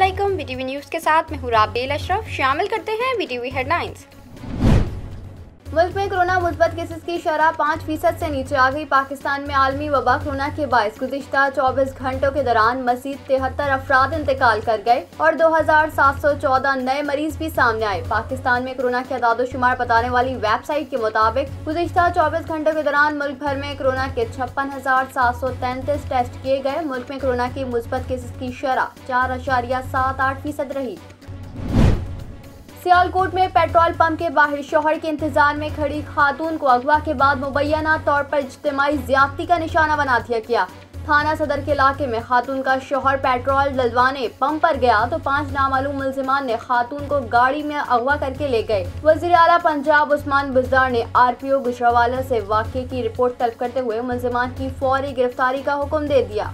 अस्सलामुअलैकुम। BTV news के साथ मैं हूँ राबेल अशरफ। शामिल करते हैं बीटीवी हेडलाइंस। मुल्क में कोरोना मुस्बत केसेस की शरह 5% से नीचे आ गई। पाकिस्तान में आलमी वबा कोरोना के बायस गुज़िश्ता 24 घंटों के दौरान मज़ीद 73 अफराद इंतकाल कर गए और 2714 नए मरीज भी सामने आए। पाकिस्तान में कोरोना के अदाद-ओ-शुमार बताने वाली वेबसाइट के मुताबिक गुज़िश्ता 24 घंटों के दौरान मुल्क भर में कोरोना के 56,733 टेस्ट किए गए। मुल्क में कोरोना की मुस्बत केसेस की शरह 4.78% रही। सियालकोट में पेट्रोल पंप के बाहर शौहर के इंतजार में खड़ी खातून को अगवा के बाद मुबैना तौर पर इज्तिमाई ज्यादती का निशाना बना दिया गया। थाना सदर के इलाके में खातून का शौहर पेट्रोल डलवाने पंप पर गया तो 5 नामालूम मुल्जिमान ने खातून को गाड़ी में अगवा करके ले गए। वज़ीर आला पंजाब उस्मान बुज़दार ने RPO गुजरावाला से वाक़े की रिपोर्ट तलब करते हुए मुल्जिमान की फौरी गिरफ्तारी का हुक्म दे दिया।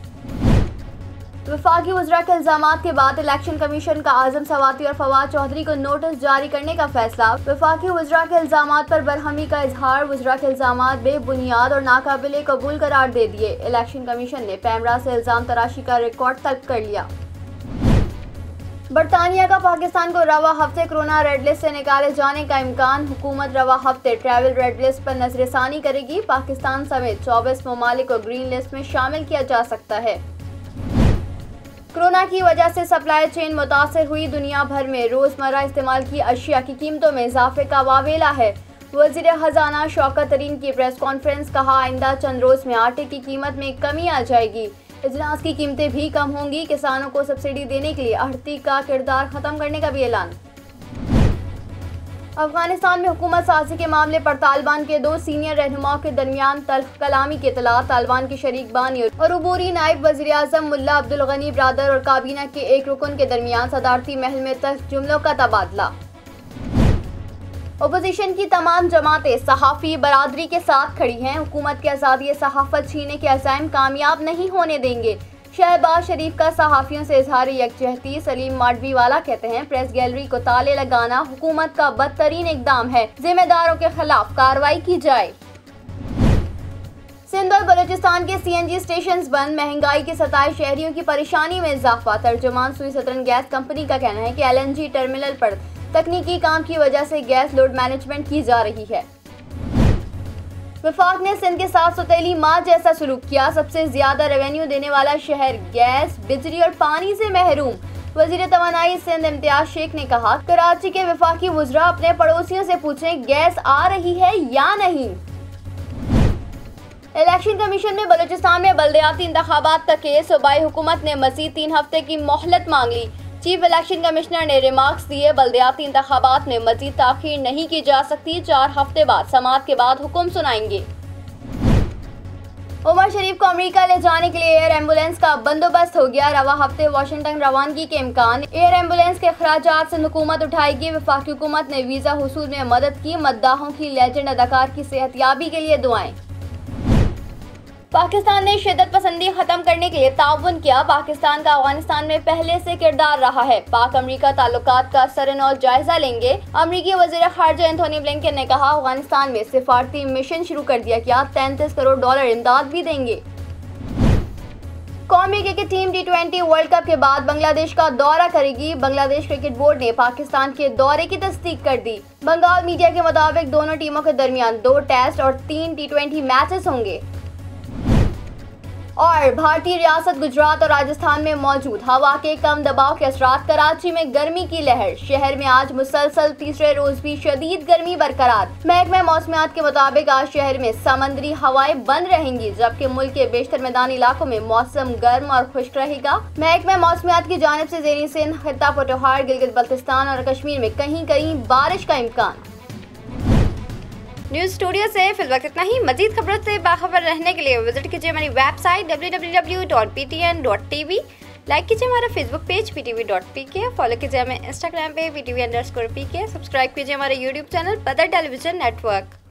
वफाकी वज़रा के इल्जामात के बाद इलेक्शन कमीशन का आजम सवाती और फवाद चौधरी को नोटिस जारी करने का फैसला। वफाकी वज़रा के इल्जामात पर बरहमी का इजहार। वज़रा के इल्जामात बेबुनियाद और नाकाबिले कबूल करार दे दिए। इलेक्शन कमीशन ने पैमरा से इल्जाम तराशी का रिकॉर्ड तलब कर लिया। बरतानिया का पाकिस्तान को रवा हफ्ते कोरोना रेड लिस्ट से निकाले जाने का इम्कान। हुकूमत रवा हफ्ते ट्रैवल रेड लिस्ट पर नजरसानी करेगी। पाकिस्तान समेत 24 ममालिक को ग्रीन लिस्ट में शामिल किया जा सकता है। कोरोना की वजह से सप्लाई चेन मुतासर हुई। दुनिया भर में रोजमर्रा इस्तेमाल की अशिया की कीमतों में इजाफे का वावेला है। वज़ीर खजाना शौकत तरीन की प्रेस कॉन्फ्रेंस। कहा, आइंदा चंद रोज में आटे की कीमत में कमी आ जाएगी। अजनास की कीमतें भी कम होंगी। किसानों को सब्सिडी देने के लिए आढ़ती का किरदार खत्म करने का भी ऐलान। अफगानिस्तान में हुकूमत साजी के मामले पर तालिबान के 2 सीनियर रहनुमाओं के दरमियान तल्ख कलामी की इत्तला। तालिबान के शरीक बानी और अबूरी नायब वज़ीर आज़म मुल्ला अब्दुल गनी ब्रादर और काबीना के एक रुकन के दरमियान सदारती महल में तल्ख जुमलों का तबादला। अपोजिशन की तमाम जमातें सहाफ़ी बरादरी के साथ खड़ी हैं। हुकूमत के आज़ादी सहाफ़त छीनने के अज़ाइम कामयाब नहीं होने देंगे। शहबाज शरीफ का सहाफ़ियों से इजहार यकजहती। सलीम माडवी वाला कहते हैं, प्रेस गैलरी को ताले लगाना हुकूमत का बदतरीन इक़दाम है। जिम्मेदारों के खिलाफ कार्रवाई की जाए। सिंध और बलूचिस्तान के CNG स्टेशन बंद। महंगाई के सताए शहरियों की परेशानी में इजाफा। तर्जुमान सुई सदरन गैस कंपनी का कहना है कि LNG टर्मिनल पर तकनीकी काम की वजह से गैस लोड मैनेजमेंट की जा रही है। वफाक ने सिंध के साथ सौतेली माँ जैसा सलूक किया। सबसे ज्यादा रेवेन्यू देने वाला शहर गैस, बिजली और पानी से महरूम। वजीर तवानाई सिंध इम्तियाज शेख ने कहा, कराची के वफाकी वज़रा अपने पड़ोसियों से पूछें गैस आ रही है या नहीं। इलेक्शन कमीशन में बलूचिस्तान में बल्दियाती इंतखाबात का केस। सूबाई हुकूमत ने मज़ीद 3 हफ्ते की मोहलत मांग ली। चीफ इलेक्शन कमिश्नर ने रिमार्क्स दिए, बल्दियाती इंतखाबात में मजीद ताख़ीर नहीं की जा सकती। 4 हफ्ते बाद समाअत के बाद हुक्म सुनाएंगे। उमर शरीफ को अमेरिका ले जाने के लिए एयर एम्बुलेंस का बंदोबस्त हो गया। रवा हफ्ते वाशिंगटन रवानगी के इम्कान। एयर एम्बुलेंस के अखराजात सिंध हुकूमत उठाएगी। वफाकी हुकूमत ने वीज़ा हुसूल में मदद की। मद्दाहों की लेजेंड अदाकार की सेहतयाबी के लिए दुआएं। पाकिस्तान ने शिद्दत पसंदी खत्म करने के लिए ताउन किया। पाकिस्तान का अफगानिस्तान में पहले से किरदार रहा है। पाक अमेरिका ताल्लुकात का सरनौ जायजा लेंगे। अमेरिकी वज़ीर ख़ारजा एंथोनी ब्लिंकन ने कहा, अफगानिस्तान में सिफारती मिशन शुरू कर दिया गया। $33 करोड़ इमदाद भी देंगे। कौमी cricket team T20 world cup के बाद बांग्लादेश का दौरा करेगी। बांग्लादेश क्रिकेट बोर्ड ने पाकिस्तान के दौरे की तस्दीक कर दी। बंगाल मीडिया के मुताबिक दोनों टीमों के दरमियान 2 टेस्ट और 3 T20 मैचेस होंगे। और भारतीय रियासत गुजरात और राजस्थान में मौजूद हवा के कम दबाव के असरात। कराची में गर्मी की लहर। शहर में आज मुसलसल तीसरे रोज भी शदीद गर्मी बरकरार। महकमा मौसमियात के मुताबिक आज शहर में समंदरी हवाएं बंद रहेंगी, जबकि मुल्क के बेशतर मैदानी इलाकों में मौसम गर्म और खुश्क रहेगा। महकमा मौसमियात की जानिब से ज़ेरी सिंध, खित्ता पटोहार, गिलगित बल्तिस्तान और कश्मीर में कहीं कहीं बारिश का इम्कान। न्यूज़ स्टूडियो से फिल वक्त इतना ही। मजीद खबरों से बाखबर रहने के लिए विजिट कीजिए हमारी वेबसाइट www.btn.tv। लाइक कीजिए हमारा फेसबुक पेज btv.pk। फॉलो कीजिए हमें इंस्टाग्राम पे btv_pk। सब्सक्राइब कीजिए हमारे YouTube channel Badar television network.